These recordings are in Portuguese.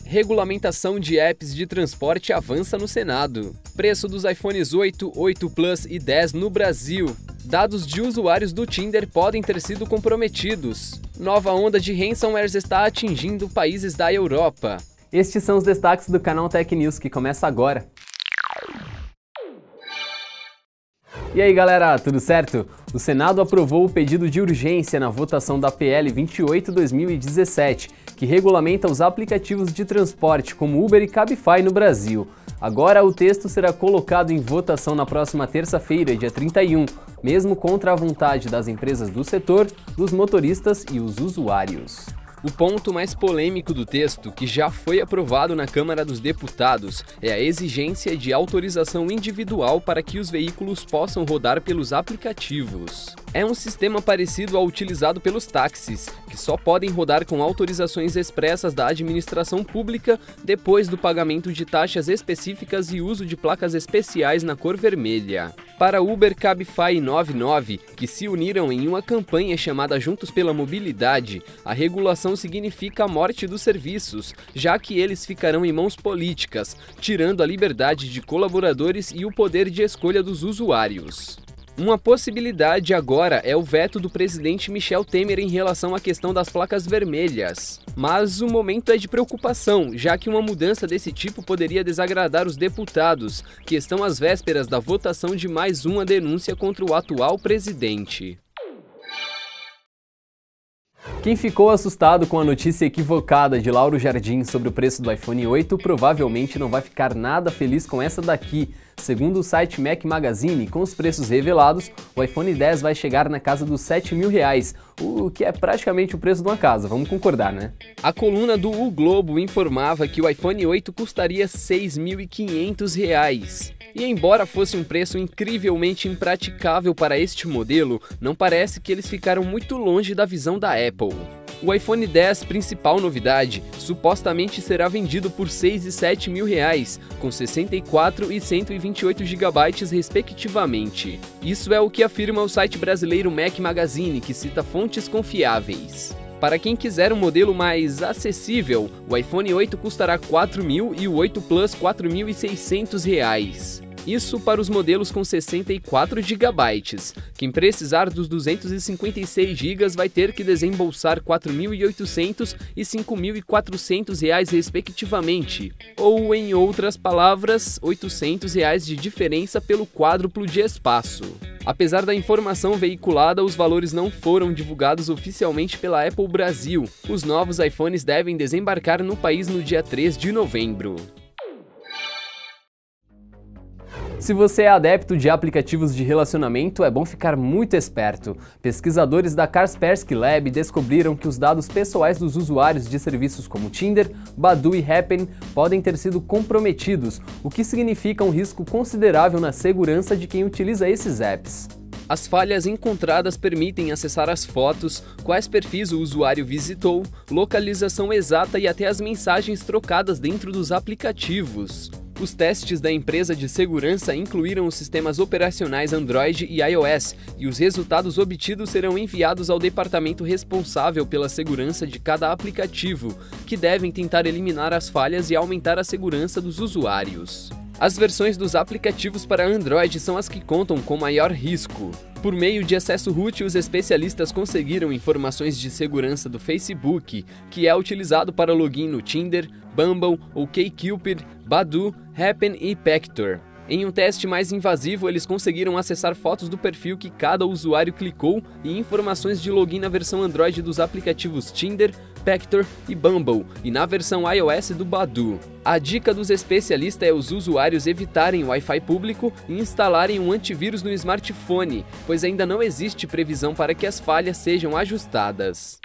Regulamentação de apps de transporte avança no Senado. Preço dos iPhones 8, 8 Plus e 10 no Brasil. Dados de usuários do Tinder podem ter sido comprometidos. Nova onda de ransomwares está atingindo países da Europa. Estes são os destaques do canal Tech News, que começa agora. E aí galera, tudo certo? O Senado aprovou o pedido de urgência na votação da PL 28/2017, que regulamenta os aplicativos de transporte como Uber e Cabify no Brasil. Agora o texto será colocado em votação na próxima terça-feira, dia 31, mesmo contra a vontade das empresas do setor, dos motoristas e os usuários. O ponto mais polêmico do texto, que já foi aprovado na Câmara dos Deputados, é a exigência de autorização individual para que os veículos possam rodar pelos aplicativos. É um sistema parecido ao utilizado pelos táxis, que só podem rodar com autorizações expressas da administração pública depois do pagamento de taxas específicas e uso de placas especiais na cor vermelha. Para Uber, Cabify e 99, que se uniram em uma campanha chamada Juntos pela Mobilidade, a regulação significa a morte dos serviços, já que eles ficarão em mãos políticas, tirando a liberdade de colaboradores e o poder de escolha dos usuários. Uma possibilidade agora é o veto do presidente Michel Temer em relação à questão das placas vermelhas. Mas o momento é de preocupação, já que uma mudança desse tipo poderia desagradar os deputados, que estão às vésperas da votação de mais uma denúncia contra o atual presidente. Quem ficou assustado com a notícia equivocada de Lauro Jardim sobre o preço do iPhone 8 provavelmente não vai ficar nada feliz com essa daqui. Segundo o site Mac Magazine, com os preços revelados, o iPhone 10 vai chegar na casa dos R$7.000, o que é praticamente o preço de uma casa, vamos concordar, né? A coluna do O Globo informava que o iPhone 8 custaria R$6.500. E embora fosse um preço incrivelmente impraticável para este modelo, não parece que eles ficaram muito longe da visão da Apple. O iPhone 10, principal novidade, supostamente será vendido por R$6.000 e R$7.000, com 64 e 128 GB respectivamente. Isso é o que afirma o site brasileiro Mac Magazine, que cita fontes confiáveis. Para quem quiser um modelo mais acessível, o iPhone 8 custará R$4.000 e o 8 Plus R$4.600. Isso para os modelos com 64 GB. Quem precisar dos 256 GB vai ter que desembolsar R$4.800 e R$5.400 respectivamente. Ou, em outras palavras, R$800 de diferença pelo quádruplo de espaço. Apesar da informação veiculada, os valores não foram divulgados oficialmente pela Apple Brasil. Os novos iPhones devem desembarcar no país no dia 3 de novembro. Se você é adepto de aplicativos de relacionamento, é bom ficar muito esperto. Pesquisadores da Kaspersky Lab descobriram que os dados pessoais dos usuários de serviços como Tinder, Badoo e Happn podem ter sido comprometidos, o que significa um risco considerável na segurança de quem utiliza esses apps. As falhas encontradas permitem acessar as fotos, quais perfis o usuário visitou, localização exata e até as mensagens trocadas dentro dos aplicativos. Os testes da empresa de segurança incluíram os sistemas operacionais Android e iOS, e os resultados obtidos serão enviados ao departamento responsável pela segurança de cada aplicativo, que devem tentar eliminar as falhas e aumentar a segurança dos usuários. As versões dos aplicativos para Android são as que contam com maior risco. Por meio de acesso root, os especialistas conseguiram informações de segurança do Facebook, que é utilizado para login no Tinder, Bumble, OkCupid, Badoo, Happn e Pector. Em um teste mais invasivo, eles conseguiram acessar fotos do perfil que cada usuário clicou e informações de login na versão Android dos aplicativos Tinder, Pector e Bumble, e na versão iOS do Badoo. A dica dos especialistas é os usuários evitarem o Wi-Fi público e instalarem um antivírus no smartphone, pois ainda não existe previsão para que as falhas sejam ajustadas.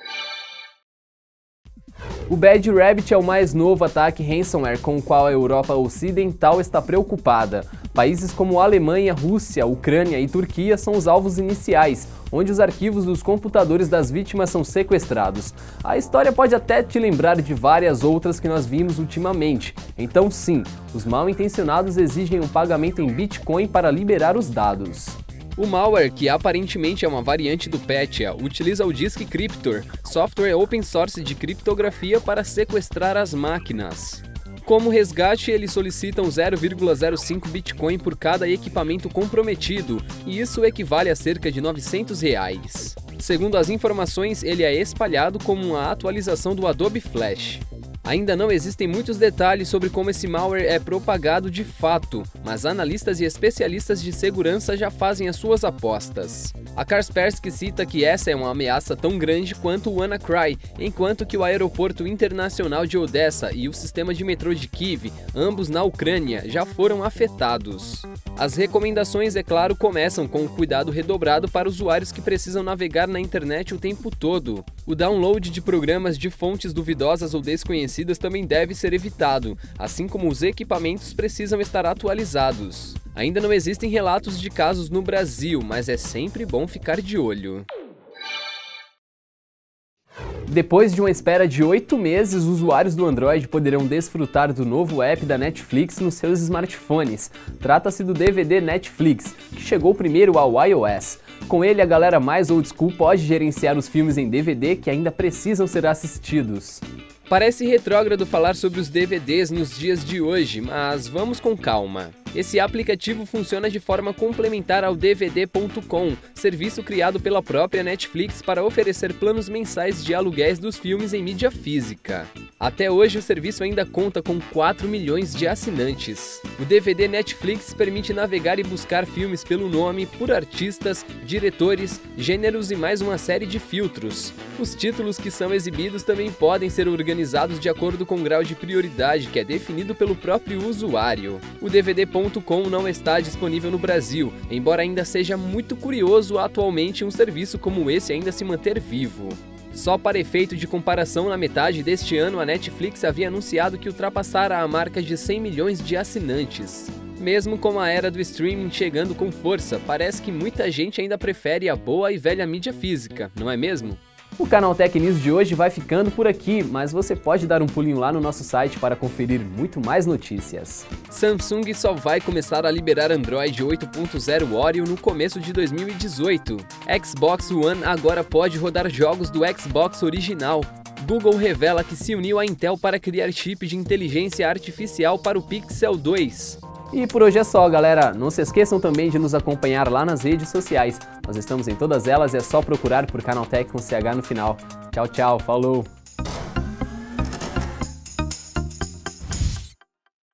O Bad Rabbit é o mais novo ataque ransomware com o qual a Europa Ocidental está preocupada. Países como Alemanha, Rússia, Ucrânia e Turquia são os alvos iniciais, onde os arquivos dos computadores das vítimas são sequestrados. A história pode até te lembrar de várias outras que nós vimos ultimamente. Então sim, os mal-intencionados exigem um pagamento em Bitcoin para liberar os dados. O malware, que aparentemente é uma variante do Petya, utiliza o Disk Cryptor, software open source de criptografia para sequestrar as máquinas. Como resgate, eles solicitam 0,05 Bitcoin por cada equipamento comprometido, e isso equivale a cerca de R$900. Segundo as informações, ele é espalhado como uma atualização do Adobe Flash. Ainda não existem muitos detalhes sobre como esse malware é propagado de fato, mas analistas e especialistas de segurança já fazem as suas apostas. A Kaspersky cita que essa é uma ameaça tão grande quanto o WannaCry, enquanto que o aeroporto internacional de Odessa e o sistema de metrô de Kiev, ambos na Ucrânia, já foram afetados. As recomendações, é claro, começam com o cuidado redobrado para usuários que precisam navegar na internet o tempo todo. O download de programas de fontes duvidosas ou desconhecidas também deve ser evitado, assim como os equipamentos precisam estar atualizados. Ainda não existem relatos de casos no Brasil, mas é sempre bom ficar de olho. Depois de uma espera de 8 meses, usuários do Android poderão desfrutar do novo app da Netflix nos seus smartphones. Trata-se do DVD Netflix, que chegou primeiro ao iOS. Com ele, a galera mais old school pode gerenciar os filmes em DVD que ainda precisam ser assistidos. Parece retrógrado falar sobre os DVDs nos dias de hoje, mas vamos com calma. Esse aplicativo funciona de forma complementar ao DVD.com, serviço criado pela própria Netflix para oferecer planos mensais de aluguéis dos filmes em mídia física. Até hoje, o serviço ainda conta com 4 milhões de assinantes. O DVD Netflix permite navegar e buscar filmes pelo nome, por artistas, diretores, gêneros e mais uma série de filtros. Os títulos que são exibidos também podem ser organizados de acordo com o grau de prioridade que é definido pelo próprio usuário. O DVD.com não está disponível no Brasil, embora ainda seja muito curioso atualmente um serviço como esse ainda se manter vivo. Só para efeito de comparação, na metade deste ano, a Netflix havia anunciado que ultrapassara a marca de 100 milhões de assinantes. Mesmo com a era do streaming chegando com força, parece que muita gente ainda prefere a boa e velha mídia física, não é mesmo? O Canaltech News de hoje vai ficando por aqui, mas você pode dar um pulinho lá no nosso site para conferir muito mais notícias. Samsung só vai começar a liberar Android 8.0 Oreo no começo de 2018. Xbox One agora pode rodar jogos do Xbox original. Google revela que se uniu à Intel para criar chip de inteligência artificial para o Pixel 2. E por hoje é só, galera. Não se esqueçam também de nos acompanhar lá nas redes sociais. Nós estamos em todas elas e é só procurar por Canaltech com CH no final. Tchau, tchau, falou!